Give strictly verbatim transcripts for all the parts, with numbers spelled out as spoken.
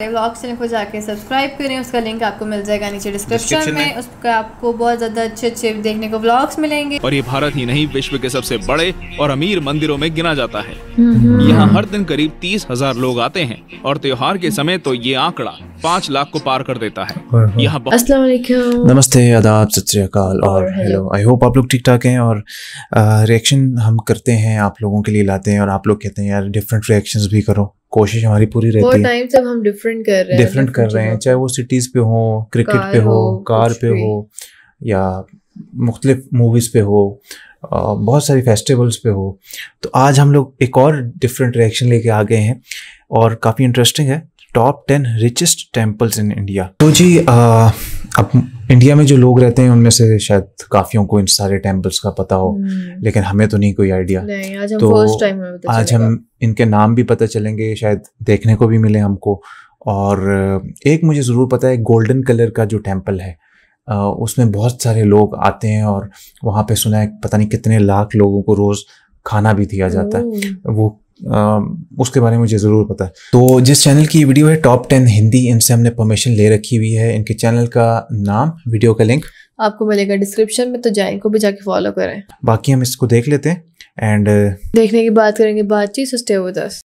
Vlogs channel को जाके subscribe करें, उसका लिंक आपको मिल जाएगा नीचे डिस्क्रिप्शन में। उसका आपको बहुत ज़्यादा अच्छे अच्छे देखने को व्लॉग्स मिलेंगे। और ये भारत ही नहीं, विश्व के सबसे बड़े और अमीर मंदिरों में गिना जाता है। यहाँ हर दिन करीब तीस हजार लोग आते हैं और त्योहार के समय तो ये आंकड़ा पाँच लाख को पार कर देता है। यहाँ अस्सलाम वालेकुम, नमस्ते, आदाब, सत श्री अकाल और हेलो। आई होप आप लोग ठीक ठाक हैं। और रिएक्शन हम करते हैं, आप लोगों के लिए लाते हैं और आप लोग कहते हैं यार डिफरेंट रिएक्शंस भी करो। कोशिश हमारी पूरी रहती है। टाइम से हम डिफरेंट कर रहे हैं डिफरेंट कर रहे हैं, चाहे वो सिटीज़ पे हो, क्रिकेट पे हो, कार पे हो, या मुख्तलिफ मूवीज़ पे हो, बहुत सारी फेस्टिवल्स पे हो। तो आज हम लोग एक और डिफरेंट रिएक्शन लेके आ गए हैं और काफ़ी इंटरेस्टिंग है। Top ten richest temples in India. तो जी आ, अब इंडिया में जो लोग रहते हैं उनमें से शायद काफियों को इन सारे टेम्पल्स का पता हो, लेकिन हमें तो नहीं कोई आइडिया। आज हम तो फर्स्ट टाइम में पता आज हम इनके नाम भी पता चलेंगे, शायद देखने को भी मिले हमको। और एक मुझे ज़रूर पता है, गोल्डन कलर का जो टेम्पल है उसमें बहुत सारे लोग आते हैं और वहाँ पे सुना है पता नहीं कितने लाख लोगों को रोज़ खाना भी दिया जाता है। वो आ, उसके बारे में मुझे ज़रूर पता है। तो जिस चैनल की वीडियो है टॉप टेन हिंदी, इनसे हमने परमिशन ले रखी हुई है। इनके चैनल का नाम, वीडियो का लिंक आपको मिलेगा डिस्क्रिप्शन में, तो जाएं, इनको भी जाके फॉलो करें। बाकी हम इसको देख लेते हैं एंड देखने की बात करेंगे, बातचीत। So stay with us.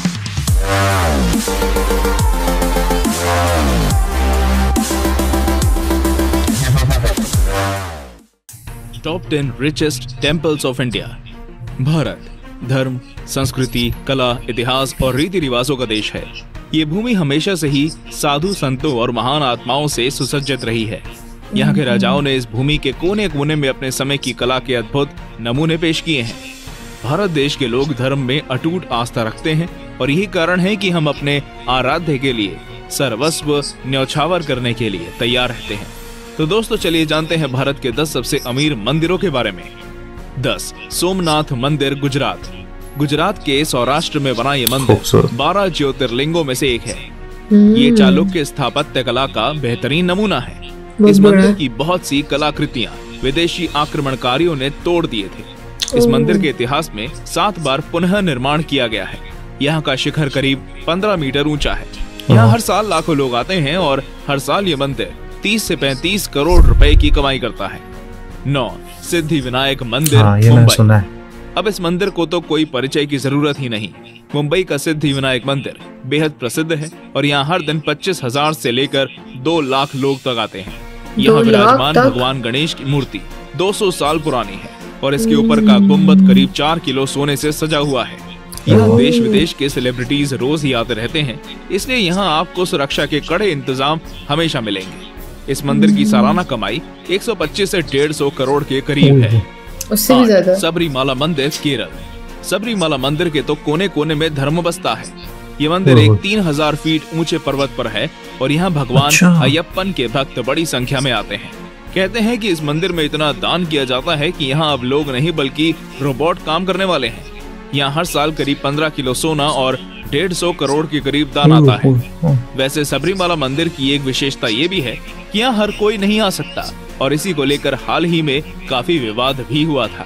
Top ten richest temples of India. Bharat धर्म, संस्कृति, कला, इतिहास और रीति रिवाजों का देश है। ये भूमि हमेशा से ही साधु संतों और महान आत्माओं से सुसज्जित रही है। यहाँ के राजाओं ने इस भूमि के कोने कोने में अपने समय की कला के अद्भुत नमूने पेश किए हैं। भारत देश के लोग धर्म में अटूट आस्था रखते हैं और यही कारण है कि हम अपने आराध्य के लिए सर्वस्व न्यौछावर करने के लिए तैयार रहते हैं। तो दोस्तों चलिए जानते हैं भारत के दस सबसे अमीर मंदिरों के बारे में। दस सोमनाथ मंदिर, गुजरात। गुजरात के सौराष्ट्र में बना ये मंदिर बारह ज्योतिर्लिंगों में से एक है। ये चालुक्य स्थापत्य कला का बेहतरीन नमूना है। इस मंदिर की बहुत सी कलाकृतियां विदेशी आक्रमणकारियों ने तोड़ दिए थे। इस मंदिर के इतिहास में सात बार पुनः निर्माण किया गया है। यहाँ का शिखर करीब पंद्रह मीटर ऊंचा है। यहाँ हर साल लाखों लोग आते हैं और हर साल ये मंदिर तीस से पैंतीस करोड़ रुपए की कमाई करता है। नौ सिद्धि विनायक मंदिर, हाँ, ये मैंने सुना है। अब इस मंदिर को तो कोई परिचय की जरूरत ही नहीं। मुंबई का सिद्धि विनायक मंदिर बेहद प्रसिद्ध है और यहाँ हर दिन पच्चीस हजार से लेकर दो लाख लोग तक आते हैं। यहाँ विराजमान भगवान गणेश की मूर्ति दो सौ साल पुरानी है और इसके ऊपर का गुम्बद करीब चार किलो सोने से सजा हुआ है। यहाँ देश विदेश के सेलिब्रिटीज रोज ही आते रहते हैं, इसलिए यहाँ आपको सुरक्षा के कड़े इंतजाम हमेशा मिलेंगे। इस मंदिर की सालाना कमाई एक सौ पच्चीस से डेढ़ सौ करोड़ के करीब है। उससे भी ज्यादा। सबरीमाला मंदिर, केरल। सबरीमाला मंदिर के तो कोने कोने में धर्म बसता है। ये मंदिर एक तीन हजार फीट ऊंचे पर्वत पर है और यहाँ भगवान अच्छा। अयप्पन के भक्त बड़ी संख्या में आते हैं। कहते हैं कि इस मंदिर में इतना दान किया जाता है कि यहाँ अब लोग नहीं बल्कि रोबोट काम करने वाले हैं। यहाँ हर साल करीब पंद्रह किलो सोना और डेढ़ सौ करोड़ के करीब दान आता है। वैसे सबरीमाला मंदिर की एक विशेषता ये भी है कि यहाँ हर कोई नहीं आ सकता और इसी को लेकर हाल ही में काफी विवाद भी हुआ था।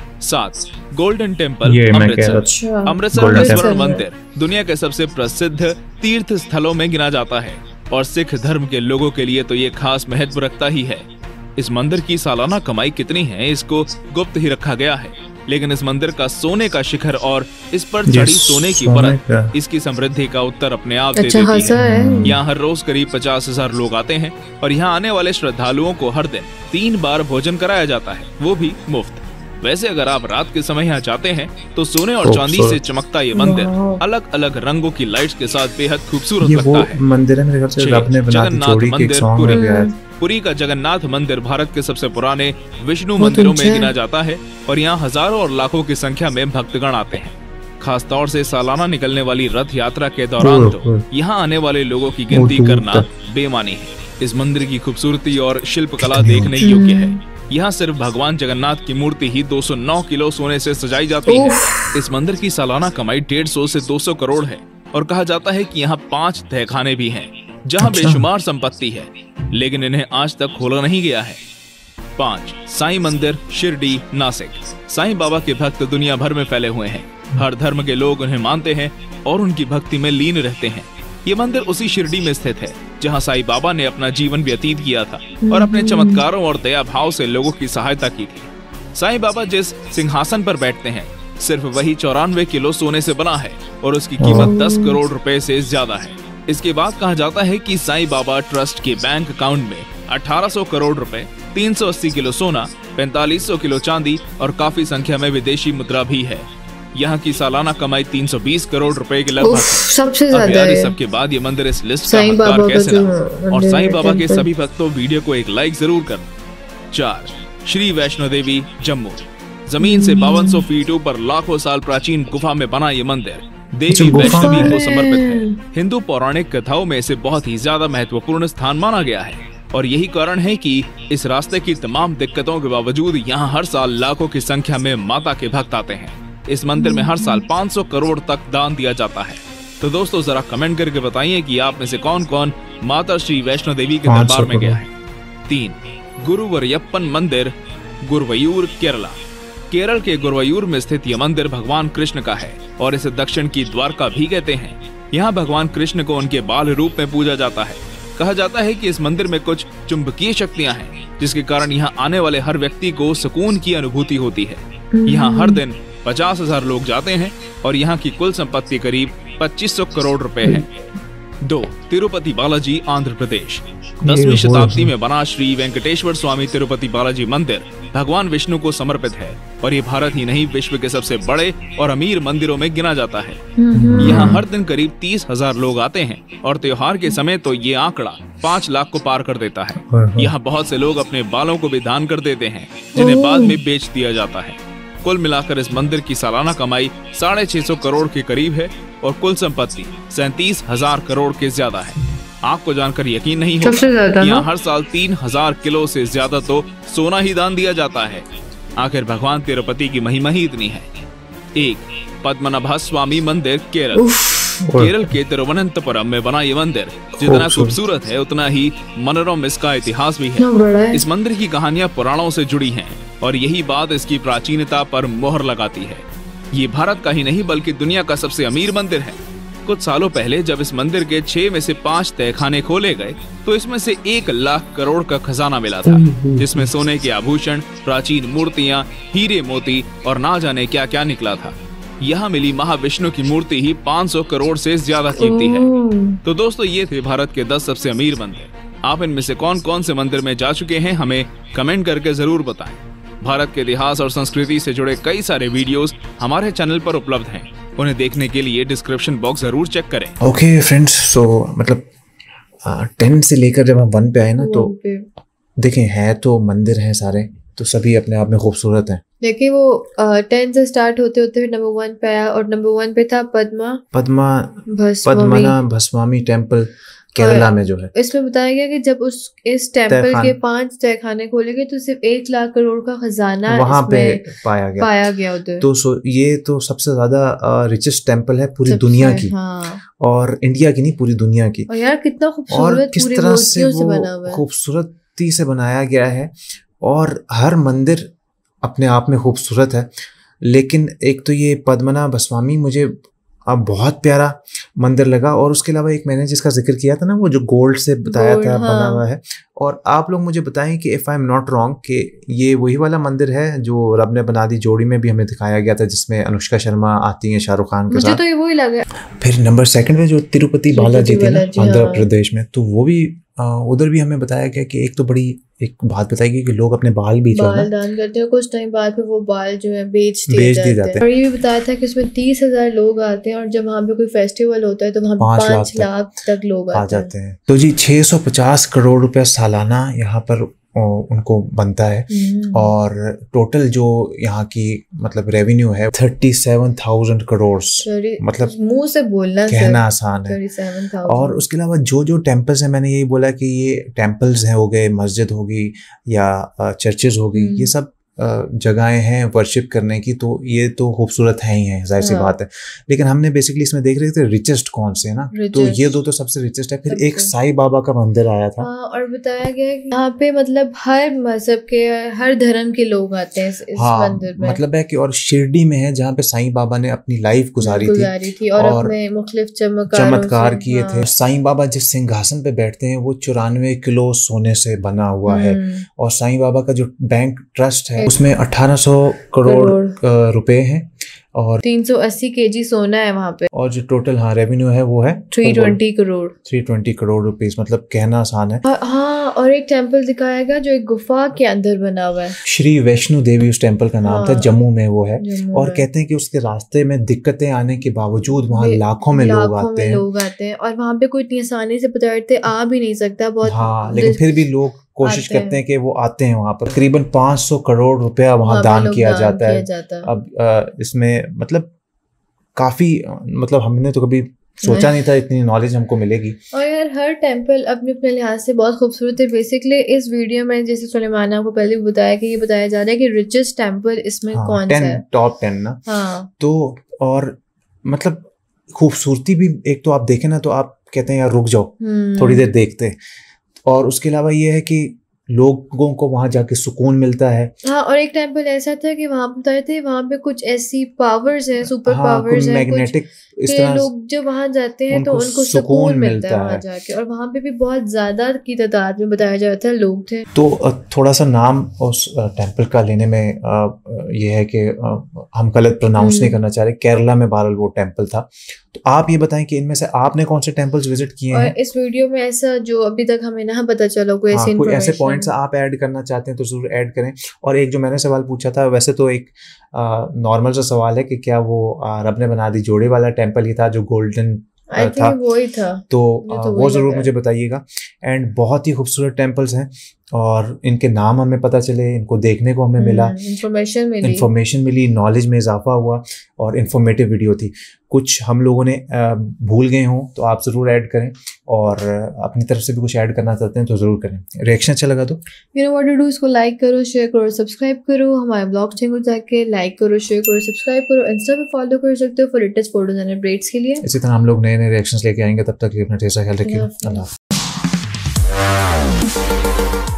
सात गोल्डन टेम्पल, अमृतसर। अमृतसर का स्वर्ण मंदिर दुनिया के सबसे प्रसिद्ध तीर्थ स्थलों में गिना जाता है और सिख धर्म के लोगों के लिए तो ये खास महत्व रखता ही है। इस मंदिर की सालाना कमाई कितनी है इसको गुप्त ही रखा गया है, लेकिन इस मंदिर का सोने का शिखर और इस पर चढ़ी सोने की परत इसकी समृद्धि का उत्तर अपने आप दे देती है। यहाँ हर रोज करीब पचास हजार लोग आते हैं और यहाँ आने वाले श्रद्धालुओं को हर दिन तीन बार भोजन कराया जाता है, वो भी मुफ्त। वैसे अगर आप रात के समय यहाँ जाते हैं तो सोने और चांदी से चमकता ये मंदिर अलग अलग रंगों की लाइट्स के साथ बेहद खूबसूरत लगता है। मंदिर है मेरे ख्याल से रब ने बना दी जोड़ी के एक सॉन्ग में गया है। पुरी का जगन्नाथ मंदिर भारत के सबसे पुराने विष्णु मंदिरों में गिना जाता है और यहाँ हजारों और लाखों की संख्या में भक्तगण आते हैं। खास तौर से सालाना निकलने वाली रथ यात्रा के दौरान तो यहाँ आने वाले लोगों की गिनती करना बेमानी है। इस मंदिर की खूबसूरती और शिल्पकला देखने योग्य है। यहाँ सिर्फ भगवान जगन्नाथ की मूर्ति ही दो सौ नौ किलो सोने से सजाई जाती है। इस मंदिर की सालाना कमाई डेढ़ सौ से दो सौ करोड़ है और कहा जाता है कि यहाँ पांच तहखाने भी हैं जहाँ अच्छा। बेशुमार संपत्ति है, लेकिन इन्हें आज तक खोला नहीं गया है। पाँच साईं मंदिर, शिरडी, नासिक। साईं बाबा के भक्त दुनिया भर में फैले हुए हैं। हर धर्म के लोग उन्हें मानते हैं और उनकी भक्ति में लीन रहते हैं। ये मंदिर उसी शिरडी में स्थित है जहाँ साईं बाबा ने अपना जीवन व्यतीत किया था और अपने चमत्कारों और दया भाव से लोगों की सहायता की थी। साईं बाबा जिस सिंहासन पर बैठते हैं सिर्फ वही चौरानवे किलो सोने से बना है और उसकी कीमत दस करोड़ रुपए से ज्यादा है। इसके बाद कहा जाता है कि साईं बाबा ट्रस्ट के बैंक अकाउंट में अठारह सौ करोड़ रुपए, तीन सौ अस्सी किलो सोना, पैंतालीस सौ किलो चांदी और काफी संख्या में विदेशी मुद्रा भी है। यहाँ की सालाना कमाई तीन सौ बीस करोड़ रुपए के लगभग है। सबसे ज्यादा है। सबके बाद ये मंदिर इस लिस्ट का हकदार कैसे ना? और साईं बाबा के सभी भक्तों वीडियो को एक लाइक जरूर कर। चार, श्री वैष्णो देवी जम्मू। जमीन से बावन सौ फीट ऊपर लाखों साल प्राचीन गुफा में बना ये मंदिर देवी वैष्णवी को समर्पित है। हिंदू पौराणिक कथाओं में इसे बहुत ही ज्यादा महत्वपूर्ण स्थान माना गया है और यही कारण है कि इस रास्ते की तमाम दिक्कतों के बावजूद यहाँ हर साल लाखों की संख्या में माता के भक्त आते हैं। इस मंदिर में हर साल पाँच सौ करोड़ तक दान दिया जाता है। तो दोस्तों जरा कमेंट करके बताइए कि आप में से कौन कौन माता श्री वैष्णो देवी के दरबार में गया है। तीन, गुरुवरयप्पन मंदिर, गुरुवयूर, केरला। केरल के गुरुवयूर में स्थित यह मंदिर भगवान कृष्ण का है और इसे दक्षिण की द्वारका भी कहते हैं। यहाँ भगवान कृष्ण को उनके बाल रूप में पूजा जाता है। कहा जाता है कि इस मंदिर में कुछ चुंबकीय शक्तियाँ हैं जिसके कारण यहाँ आने वाले हर व्यक्ति को सुकून की अनुभूति होती है। यहाँ हर दिन पचास हजार लोग जाते हैं और यहाँ की कुल संपत्ति करीब पच्चीस सौ करोड़ रुपए है। दो, तिरुपति बालाजी, आंध्र प्रदेश। दसवीं शताब्दी में बना श्री वेंकटेश्वर स्वामी तिरुपति बालाजी मंदिर भगवान विष्णु को समर्पित है और ये भारत ही नहीं विश्व के सबसे बड़े और अमीर मंदिरों में गिना जाता है। यहाँ हर दिन करीब तीस हजार लोग आते हैं और त्योहार के समय तो ये आंकड़ा पाँच लाख को पार कर देता है। यहाँ बहुत से लोग अपने बालों को भी दान कर देते हैं जिन्हें बाद में बेच दिया जाता है। कुल मिलाकर इस मंदिर की सालाना कमाई साढ़े छह सौ करोड़ के करीब है और कुल संपत्ति सैंतीस हजार करोड़ के ज्यादा है। आपको जानकर यकीन नहीं होगा यहाँ हर साल तीन हजार किलो से ज्यादा तो सोना ही दान दिया जाता है। आखिर भगवान तिरुपति की महिमा ही इतनी है। एक, पद्मनाभ स्वामी मंदिर, केरल। केरल के तिरुवनंतपुरम में बना ये मंदिर जितना खूबसूरत है उतना ही मनोरम इसका इतिहास भी है। इस मंदिर की कहानियां पुराणों से जुड़ी हैं और यही बात इसकी प्राचीनता पर मोहर लगाती है। ये भारत का ही नहीं बल्कि दुनिया का सबसे अमीर मंदिर है। कुछ सालों पहले जब इस मंदिर के छह में से पांच तहखाने खोले गए तो इसमें से एक लाख करोड़ का खजाना मिला था जिसमें सोने के आभूषण, प्राचीन मूर्तियां, हीरे मोती और ना जाने क्या क्या निकला था। यहाँ मिली महाविष्णु की मूर्ति ही पाँच सौ करोड़ से ज्यादा कीमती है। तो दोस्तों ये थे भारत के दस सबसे अमीर मंदिर। आप इनमें से कौन कौन से मंदिर में जा चुके हैं हमें कमेंट करके जरूर बताएं। भारत के इतिहास और संस्कृति से जुड़े कई सारे वीडियोस हमारे चैनल पर उपलब्ध हैं। उन्हें देखने के लिए डिस्क्रिप्शन बॉक्स जरूर चेक करें। ओके फ्रेंड्स, सो मतलब टेन से लेकर जब हम वन पे आए ना तो देखें है तो मंदिर हैं सारे, तो सभी अपने आप में खूबसूरत हैं। देखिए वो टेन से स्टार्ट होते होते फिर नंबर वन पे आया और नंबर वन पे था पद्मा पद्मा पद्मना भस्वामी टेम्पल केरला में जो है। इसमें बताया गया कि जब उस इस टेम्पल के पांच तहखाने खोले गए तो सिर्फ एक लाख करोड़ का खजाना वहां पे पाया गया पाया गया उधर। तो सो ये तो सबसे ज्यादा रिचेस्ट टेम्पल है पूरी दुनिया की। हाँ। और इंडिया की नहीं, पूरी दुनिया की। और यार कितना खूबसूरत, और किस तरह से वो खूबसूरती से बनाया गया है और हर मंदिर अपने आप में खूबसूरत है। लेकिन एक तो ये पद्मनाभ स्वामी मुझे अब बहुत प्यारा मंदिर लगा और उसके अलावा एक मैंने जिसका जिक्र किया था ना वो जो गोल्ड से बताया था हाँ। बना हुआ है। और आप लोग मुझे बताएं कि if I am not wrong कि ये वही वाला मंदिर है जो रब ने बना दी जोड़ी में भी हमें दिखाया गया था जिसमें अनुष्का शर्मा आती है शाहरुख खान के साथ। तो ये वही लगा। फिर नंबर सेकंड में जो तिरुपति बालाजी थी ना आंध्र प्रदेश में, तो वो भी उधर भी हमें बताया गया कि एक तो बड़ी एक बात बताई गई कि लोग अपने बाल भी बाल दान करते हैं, कुछ टाइम बाद में वो बाल जो है बेच दिए बेच दिए जाते हैं। और ये भी बताया था कि उसमें तीस हजार लोग आते हैं और जब वहाँ पे कोई फेस्टिवल होता है तो वहाँ पाँच, पाँच लाख तक लोग आ जाते हैं। तो जी छह सौ पचास करोड़ रुपया सालाना यहाँ पर उनको बनता है और टोटल जो यहाँ की मतलब रेवेन्यू है थर्टी सेवन थाउजेंड करोड़। मतलब मुंह से बोलना कहना आसान है। और उसके अलावा जो जो टेम्पल्स हैं, मैंने यही बोला कि ये टेम्पल्स हैं हो गए, मस्जिद होगी या चर्चेज होगी, ये सब जगहें हैं वर्शिप करने की, तो ये तो खूबसूरत है ही है, जाहिर सी बात है। लेकिन हमने बेसिकली इसमें देख रहे थे रिचेस्ट कौन से है ना, तो ये दो तो सबसे रिचेस्ट है। फिर एक साईं बाबा का मंदिर आया था, हाँ, और बताया गया कि यहाँ पे मतलब हर मजहब के, हर धर्म के लोग आते हैं इस, इस हाँ, मंदिर में। मतलब है कि और शिरडी में है जहाँ पे साईं बाबा ने अपनी लाइफ गुजारी थी, थी और, और अपने मुख्तलिफ चमत्कार किए थे। साईं बाबा जिस सिंहासन पे बैठते हैं वो चौरानवे किलो सोने से बना हुआ है, और साईं बाबा का जो बैंक ट्रस्ट है उसमें अठारह सौ करोड़ रुपए हैं और तीन सौ अस्सी केजी सोना है वहाँ पे, और जो टोटल हाँ रेवेन्यू है वो है तीन सौ बीस करोड़ तीन सौ बीस करोड़ रुपीस। मतलब कहना आसान है। हाँ, और एक टेम्पल दिखाया गया जो एक गुफा के अंदर बना हुआ है, श्री वैष्णो देवी उस टेम्पल का नाम हाँ, था, जम्मू में वो है। और कहते हैं कि उसके रास्ते में दिक्कतें आने के बावजूद वहाँ लाखों में लोग आते हैं लोग आते हैं और वहाँ पे कोई इतनी आसानी से पदार्थ आ भी नहीं सकता बहुत, हाँ, लेकिन फिर भी लोग कोशिश करते हैं कि वो आते हैं वहाँ पर। तकरीबन पाँच सौ करोड़ रुपया वहाँ दान किया जाता है। अब इसमें मतलब काफी, मतलब हमने तो कभी सोचा नहीं था इतनी नॉलेज हमको मिलेगी। और यार हर टेम्पल अपने अपने लिहाज से बहुत खूबसूरत है। बेसिकली इस वीडियो में जैसे सुलेमान आपको पहले भी बताया कि ये बताया जा रहा है कि रिचेस्ट टेम्पल इसमें हाँ, कौन सा है, टॉप टेन ना। हाँ, तो और मतलब खूबसूरती भी एक तो आप देखें ना तो आप कहते हैं यार रुक जाओ थोड़ी देर देखते। और उसके अलावा ये है कि लोगों को वहां जाके सुकून मिलता है। हाँ, और एक टेम्पल ऐसा था कि वहां बताए थे वहां पे कुछ ऐसी पावर्स हैं, सुपर हाँ, पावर्स हैं, मैग्नेटिक इस तरह लोग जब वहां जाते हैं तो उनको सुकून मिलता है वहां जाके। और वहां पे भी बहुत ज्यादा की तादाद में बताया जाता है लोग थे। तो थोड़ा सा नाम उस टेम्पल का लेने में ये है कि हम गलत प्रोनाउंस नहीं करना चाह रहे। केरला में बहरहाल वो टेम्पल था। तो आप ये बताएं कि इनमें से आपने कौन से टेम्पल्स विजिट किए हैं? इस वीडियो में ऐसा जो अभी तक हमें ना पता चला कोई हाँ, कोई ऐसे पॉइंट्स आप ऐड करना चाहते हैं तो जरूर ऐड करें। और एक जो मैंने सवाल पूछा था, वैसे तो एक नॉर्मल सा सवाल है कि क्या वो रब ने बना दी जोड़े वाला टेम्पल ही था जो गोल्डन था, वो ही था, तो, तो वो जरूर मुझे बताइएगा। एंड बहुत ही खूबसूरत टेम्पल्स हैं और इनके नाम हमें पता चले, इनको देखने को हमें मिला, इंफॉर्मेशन मिली इंफॉर्मेशन मिली नॉलेज में इजाफा हुआ और इन्फॉर्मेटिव वीडियो थी। कुछ हम लोगों ने भूल गए हों तो आप ज़रूर ऐड करें, और अपनी तरफ से भी कुछ ऐड करना चाहते हैं तो ज़रूर करें। रिएक्शन अच्छा लगा तो you know what to do, इसको लाइक करो, शेयर करो, सब्सक्राइब करो। हमारे ब्लॉग चैनल जाके लाइक करो, शेयर करो, सब्सक्राइब करो। इंस्टा पे फॉलो कर सकते हो for latest photos and updates के लिए। इसी तरह हम लोग नए नए रिएक्शंस लेके आएंगे। तब तक अपना ढेर सारा ख्याल रखिए। अल्लाह।